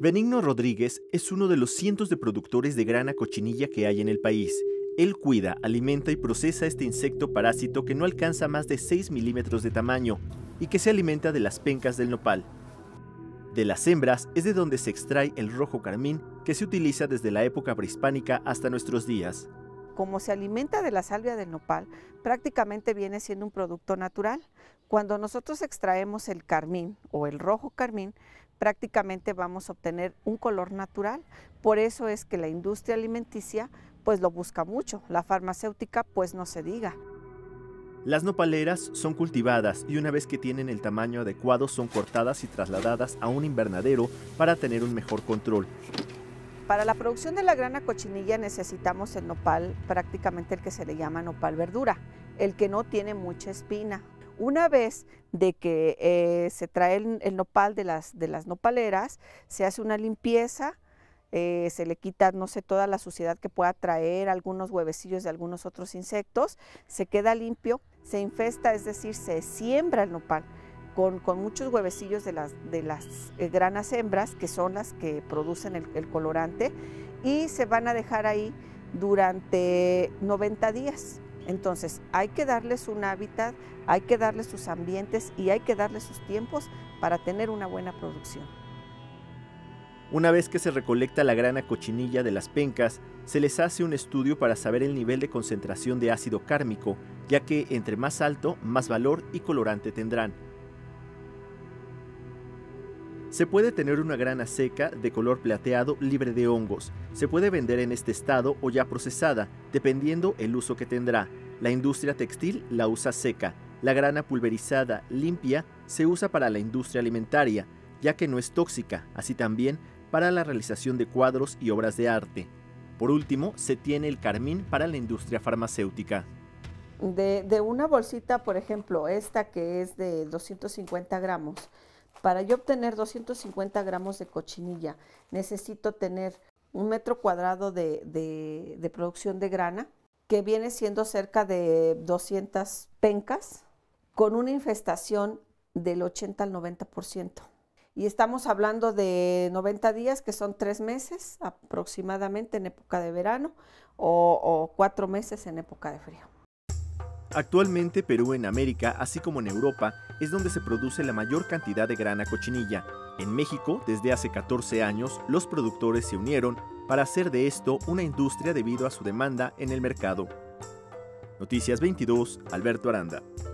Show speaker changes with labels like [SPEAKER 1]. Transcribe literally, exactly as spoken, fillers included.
[SPEAKER 1] Benigno Rodríguez es uno de los cientos de productores de grana cochinilla que hay en el país. Él cuida, alimenta y procesa este insecto parásito que no alcanza más de seis milímetros de tamaño y que se alimenta de las pencas del nopal. De las hembras es de donde se extrae el rojo carmín que se utiliza desde la época prehispánica hasta nuestros días.
[SPEAKER 2] Como se alimenta de la salvia del nopal, prácticamente viene siendo un producto natural. Cuando nosotros extraemos el carmín o el rojo carmín, prácticamente vamos a obtener un color natural. Por eso es que la industria alimenticia pues lo busca mucho, la farmacéutica pues no se diga.
[SPEAKER 1] Las nopaleras son cultivadas y una vez que tienen el tamaño adecuado son cortadas y trasladadas a un invernadero para tener un mejor control.
[SPEAKER 2] Para la producción de la grana cochinilla necesitamos el nopal, prácticamente el que se le llama nopal verdura, el que no tiene mucha espina. Una vez de que eh, se trae el, el nopal de las, de las nopaleras, se hace una limpieza, eh, se le quita, no sé, toda la suciedad que pueda traer, algunos huevecillos de algunos otros insectos, se queda limpio, se infesta, es decir, se siembra el nopal con, con muchos huevecillos de las, de las eh, granas hembras, que son las que producen el, el colorante, y se van a dejar ahí durante noventa días. Entonces hay que darles un hábitat, hay que darles sus ambientes y hay que darles sus tiempos para tener una buena producción.
[SPEAKER 1] Una vez que se recolecta la grana cochinilla de las pencas, se les hace un estudio para saber el nivel de concentración de ácido cármico, ya que entre más alto, más valor y colorante tendrán. Se puede tener una grana seca de color plateado libre de hongos. Se puede vender en este estado o ya procesada, dependiendo el uso que tendrá. La industria textil la usa seca. La grana pulverizada limpia se usa para la industria alimentaria, ya que no es tóxica, así también para la realización de cuadros y obras de arte. Por último, se tiene el carmín para la industria farmacéutica.
[SPEAKER 2] De, de una bolsita, por ejemplo, esta que es de doscientos cincuenta gramos, para yo obtener doscientos cincuenta gramos de cochinilla, necesito tener un metro cuadrado de, de, de producción de grana, que viene siendo cerca de doscientas pencas, con una infestación del ochenta al noventa por ciento. Y estamos hablando de noventa días, que son tres meses aproximadamente en época de verano, o, o cuatro meses en época de frío.
[SPEAKER 1] Actualmente Perú en América, así como en Europa, es donde se produce la mayor cantidad de grana cochinilla. En México, desde hace catorce años, los productores se unieron para hacer de esto una industria debido a su demanda en el mercado. Noticias veintidós, Alberto Aranda.